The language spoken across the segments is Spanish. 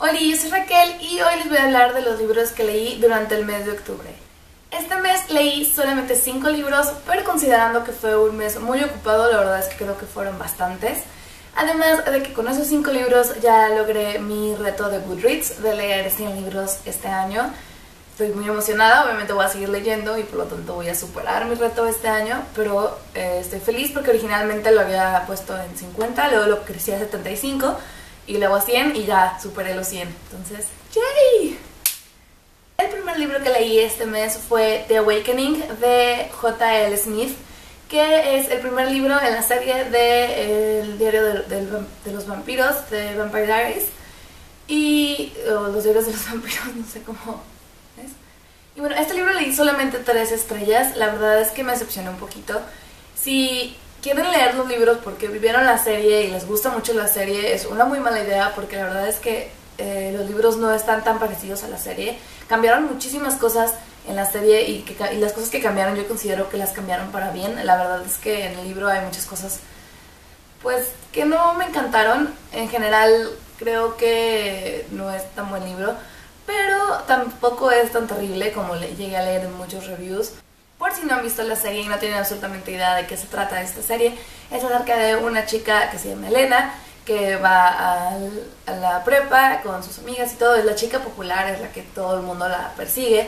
Hola, yo soy Raquel y hoy les voy a hablar de los libros que leí durante el mes de octubre. Este mes leí solamente 5 libros, pero considerando que fue un mes muy ocupado, la verdad es que creo que fueron bastantes. Además de que con esos 5 libros ya logré mi reto de Goodreads de leer 100 libros este año. Estoy muy emocionada, obviamente voy a seguir leyendo y por lo tanto voy a superar mi reto este año, pero estoy feliz porque originalmente lo había puesto en 50, luego lo crecí a 75 y luego a 100 y ya superé los 100. Entonces, ¡yay! El primer libro que leí este mes fue The Awakening de J.L. Smith, que es el primer libro en la serie del diario de los vampiros, de Vampire Diaries, y los diarios de los vampiros, no sé cómo es. Y bueno, este libro leí solamente 3 estrellas, la verdad es que me decepcionó un poquito. Si quieren leer los libros porque vivieron la serie y les gusta mucho la serie, es una muy mala idea porque la verdad es que los libros no están tan parecidos a la serie. Cambiaron muchísimas cosas en la serie y las cosas que cambiaron yo considero que las cambiaron para bien. La verdad es que en el libro hay muchas cosas pues que no me encantaron. En general creo que no es tan buen libro, pero tampoco es tan terrible como llegué a leer en muchos reviews. Por si no han visto la serie y no tienen absolutamente idea de qué se trata esta serie, es acerca de una chica que se llama Elena, que va a la prepa con sus amigas y todo, es la chica popular, es la que todo el mundo la persigue,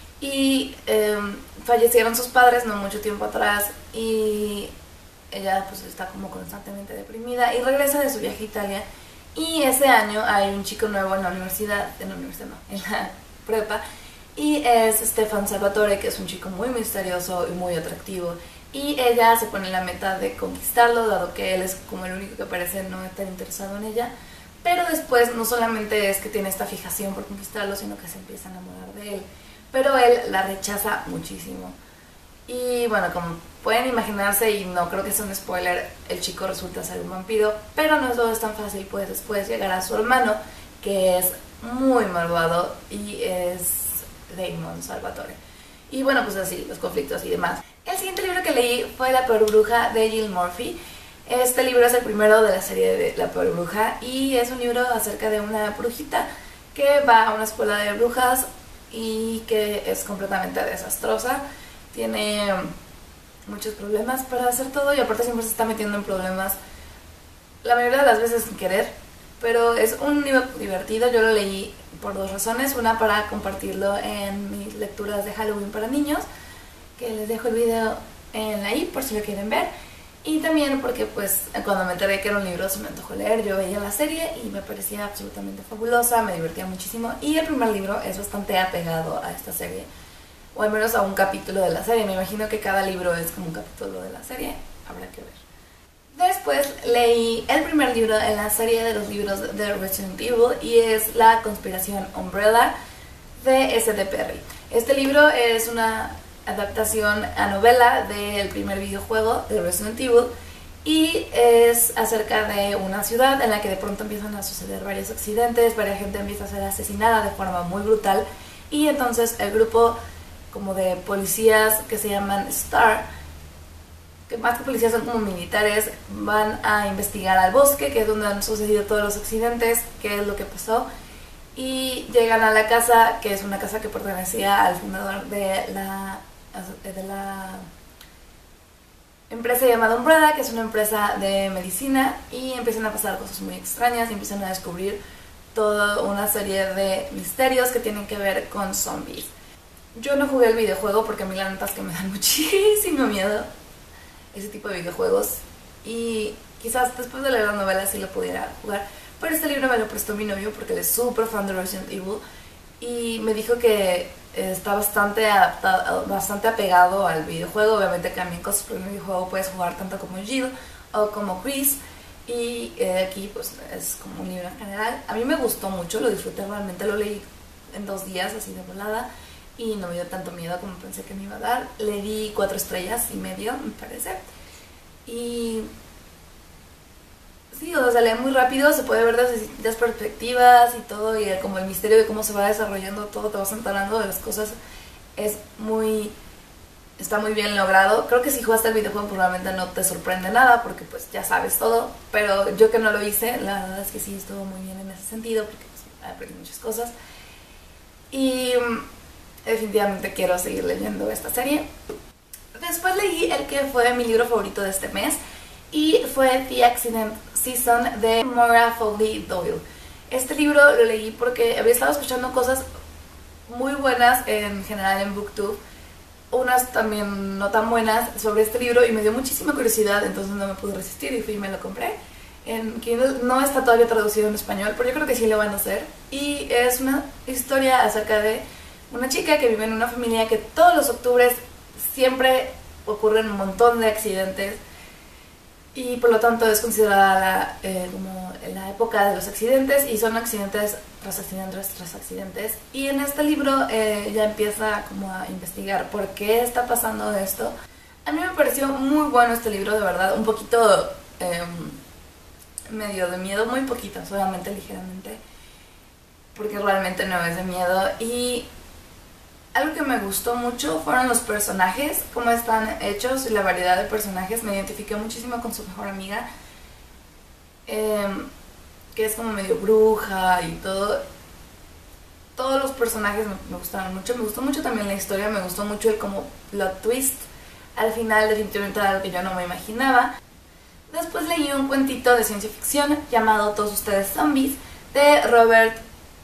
y fallecieron sus padres no mucho tiempo atrás y ella pues está como constantemente deprimida y regresa de su viaje a Italia, y ese año hay un chico nuevo en la universidad no, en la prepa, y es Stefan Salvatore, que es un chico muy misterioso y muy atractivo. Y ella se pone la meta de conquistarlo, dado que él es como el único que parece no estar interesado en ella. Pero después no solamente es que tiene esta fijación por conquistarlo, sino que se empieza a enamorar de él. Pero él la rechaza muchísimo. Y bueno, como pueden imaginarse, y no creo que sea un spoiler, el chico resulta ser un vampiro. Pero no todo es tan fácil, pues después llegará su hermano, que es muy malvado y es Damon Salvatore. Y bueno, pues así, los conflictos y demás. El siguiente libro que leí fue La peor bruja de Jill Murphy. Este libro es el primero de la serie de La peor bruja y es un libro acerca de una brujita que va a una escuela de brujas y que es completamente desastrosa. Tiene muchos problemas para hacer todo y aparte siempre se está metiendo en problemas, la mayoría de las veces sin querer, pero es un libro divertido. Yo lo leí por 2 razones. Una, para compartirlo en mis lecturas de Halloween para niños, que les dejo el video en la i por si lo quieren ver, y también porque pues cuando me enteré que era un libro se me antojó leer. Yo veía la serie y me parecía absolutamente fabulosa, me divertía muchísimo, y el primer libro es bastante apegado a esta serie, o al menos a un capítulo de la serie. Me imagino que cada libro es como un capítulo de la serie, habrá que ver. Después leí el primer libro en la serie de los libros de Resident Evil y es La conspiración Umbrella de S.D. Perry. Este libro es una adaptación a novela del primer videojuego de Resident Evil y es acerca de una ciudad en la que de pronto empiezan a suceder varios accidentes, varias gente empieza a ser asesinada de forma muy brutal, y entonces el grupo como de policías que se llaman STAR, que más que policías son como militares, van a investigar al bosque, que es donde han sucedido todos los accidentes, qué es lo que pasó, y llegan a la casa, que es una casa que pertenecía al fundador de la empresa llamada Umbrella, que es una empresa de medicina, y empiezan a pasar cosas muy extrañas y empiezan a descubrir toda una serie de misterios que tienen que ver con zombies. Yo no jugué el videojuego porque a mí la neta es que me dan muchísimo miedo ese tipo de videojuegos, y quizás después de leer la novela sí lo pudiera jugar, pero este libro me lo prestó mi novio porque él es súper fan de Resident Evil y me dijo que está bastante adaptado, bastante apegado al videojuego. Obviamente cambian cosas, pero en el videojuego puedes jugar tanto como Jill o como Chris, y aquí pues es como un libro en general. A mí me gustó mucho, lo disfruté realmente, lo leí en 2 días así de volada y no me dio tanto miedo como pensé que me iba a dar. Le di 4 estrellas y medio, me parece. Y sí, o sea, lee muy rápido, se puede ver desde distintas perspectivas y todo, y como el misterio de cómo se va desarrollando todo, te vas enterando de las cosas, está muy bien logrado. Creo que si jugaste el videojuego probablemente no te sorprende nada porque pues ya sabes todo, pero yo que no lo hice, la verdad es que sí estuvo muy bien en ese sentido porque pues, aprendí muchas cosas. Y definitivamente quiero seguir leyendo esta serie. Después leí el que fue mi libro favorito de este mes, y fue The Accident Season de Moira Fowley Doyle. Este libro lo leí porque había estado escuchando cosas muy buenas en general en BookTube, unas también no tan buenas sobre este libro, y me dio muchísima curiosidad, entonces no me pude resistir y fui y me lo compré. En Kindle no está todavía traducido en español, pero yo creo que sí lo van a hacer. Y es una historia acerca de una chica que vive en una familia que todos los octubres siempre ocurren un montón de accidentes, y por lo tanto es considerada como la época de los accidentes, y son accidentes tras accidentes tras accidentes. Y en este libro ella empieza como a investigar por qué está pasando esto. A mí me pareció muy bueno este libro, de verdad, un poquito medio de miedo, muy poquito, solamente ligeramente, porque realmente no es de miedo. Y algo que me gustó mucho fueron los personajes, cómo están hechos y la variedad de personajes. Me identifiqué muchísimo con su mejor amiga, que es como medio bruja y todo. Todos los personajes me gustaron mucho. Me gustó mucho también la historia, me gustó mucho el como plot twist. Al final definitivamente era algo que yo no me imaginaba. Después leí un cuentito de ciencia ficción llamado Todos ustedes zombies, de Robert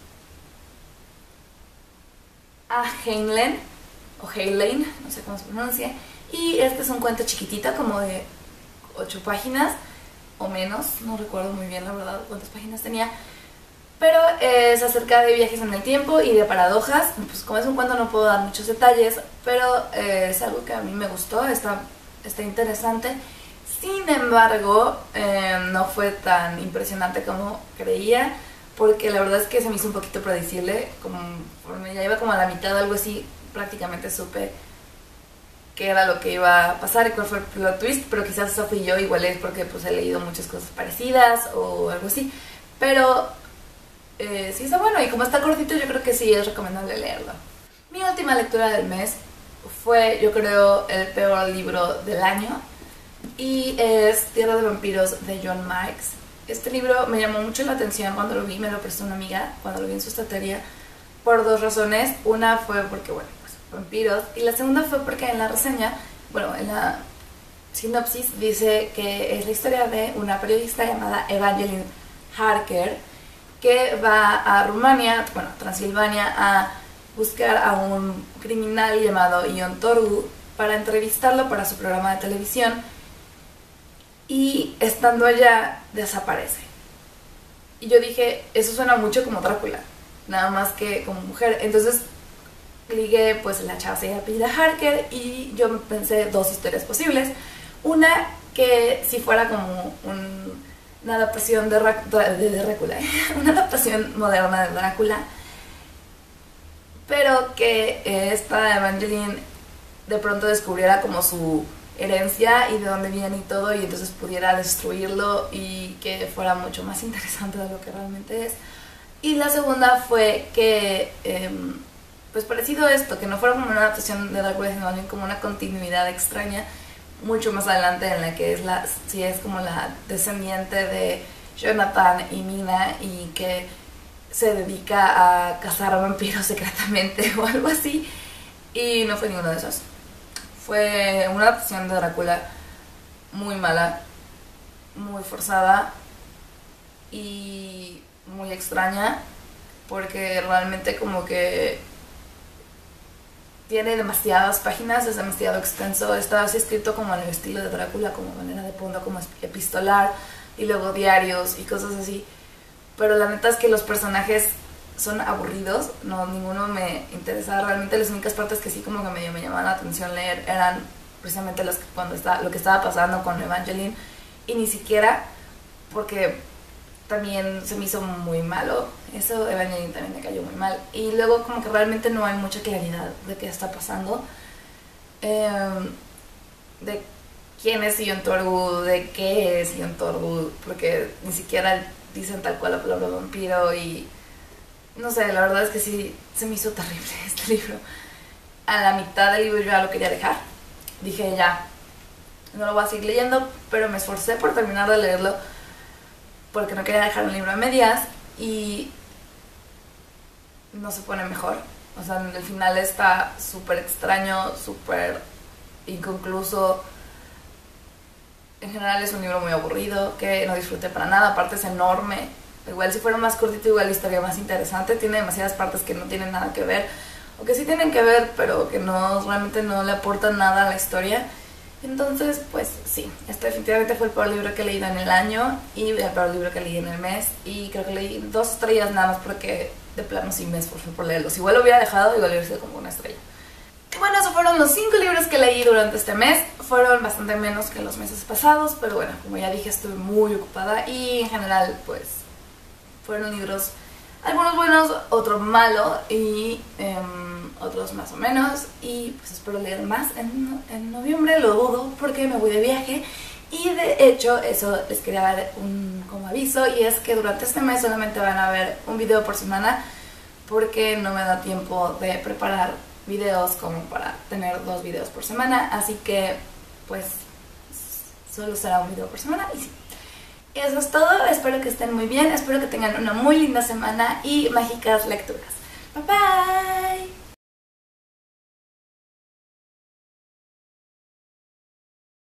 A. Heinlein, o Heinlein, no sé cómo se pronuncia. Y este es un cuento chiquitito, como de 8 páginas o menos, no recuerdo muy bien la verdad cuántas páginas tenía, pero es acerca de viajes en el tiempo y de paradojas. Pues como es un cuento no puedo dar muchos detalles, pero es algo que a mí me gustó, está interesante. Sin embargo, no fue tan impresionante como creía, porque la verdad es que se me hizo un poquito predecible. Como ya iba como a la mitad o algo así, prácticamente supe qué era lo que iba a pasar y cuál fue el plot twist, pero quizás eso fui yo, igual es porque pues he leído muchas cosas parecidas o algo así, pero sí está bueno, y como está cortito yo creo que sí es recomendable leerlo. Mi última lectura del mes fue, yo creo, el peor libro del año, y es Tierra de Vampiros de John Marks. Este libro me llamó mucho la atención cuando lo vi, me lo prestó una amiga cuando lo vi en su estantería, por 2 razones. Una fue porque, bueno, pues vampiros, y la segunda fue porque en la reseña, bueno, en la sinopsis dice que es la historia de una periodista llamada Evangeline Harker, que va a Rumania, bueno, Transilvania, a buscar a un criminal llamado Ion Torgu para entrevistarlo para su programa de televisión, y estando allá desaparece. Y yo dije, eso suena mucho como Drácula, nada más que como mujer. Entonces ligué, pues la chava se llama Harker, y yo pensé 2 historias posibles. Una, que si fuera como una adaptación de Drácula, una adaptación moderna de Drácula, pero que esta Evangeline de pronto descubriera como su herencia y de dónde viene y todo, y entonces pudiera destruirlo y que fuera mucho más interesante de lo que realmente es. Y la segunda fue que, pues parecido a esto, que no fuera como una adaptación de Drácula, sino también como una continuidad extraña mucho más adelante, en la que es como la descendiente de Jonathan y Mina, y que se dedica a cazar vampiros secretamente o algo así, y no fue ninguno de esos. Fue una adaptación de Drácula muy mala, muy forzada y muy extraña, porque realmente como que tiene demasiadas páginas, es demasiado extenso, está así escrito como en el estilo de Drácula, como manera de fondo, como epistolar, y luego diarios y cosas así. Pero la neta es que los personajes son aburridos, no, ninguno me interesaba realmente. Las únicas partes que sí como que medio me llamaban la atención leer eran precisamente lo que estaba pasando con Evangeline, y ni siquiera porque también se me hizo muy malo eso. Evangeline también me cayó muy mal, y luego como que realmente no hay mucha claridad de qué está pasando, de quién es Ion Torgu, de qué es Ion Torgu, porque ni siquiera dicen tal cual la palabra vampiro. Y no sé, la verdad es que sí se me hizo terrible este libro. A la mitad del libro yo ya lo quería dejar, dije ya, no lo voy a seguir leyendo, pero me esforcé por terminar de leerlo porque no quería dejar un libro a medias. Y no se pone mejor. O sea, el final está súper extraño, súper inconcluso. En general es un libro muy aburrido, que no disfruté para nada, aparte es enorme. Igual si fuera más cortito, igual la historia más interesante. Tiene demasiadas partes que no tienen nada que ver, o que sí tienen que ver, pero que no realmente no le aportan nada a la historia. Entonces, pues sí, este definitivamente fue el peor libro que he leído en el año y el peor libro que leí en el mes. Y creo que leí 2 estrellas nada más porque de plano sí me esforcé por leerlos. Igual lo hubiera dejado, igual hubiera sido como 1 estrella. Y bueno, esos fueron los 5 libros que leí durante este mes. Fueron bastante menos que los meses pasados, pero bueno, como ya dije, estuve muy ocupada y en general, pues, fueron libros, algunos buenos, otros malos y otros más o menos. Y pues espero leer más en noviembre, lo dudo porque me voy de viaje. Y de hecho, eso les quería dar como aviso, y es que durante este mes solamente van a ver un video por semana porque no me da tiempo de preparar videos como para tener 2 videos por semana, así que pues solo será un video por semana y sí. Eso es todo, espero que estén muy bien, espero que tengan una muy linda semana y mágicas lecturas. Bye bye.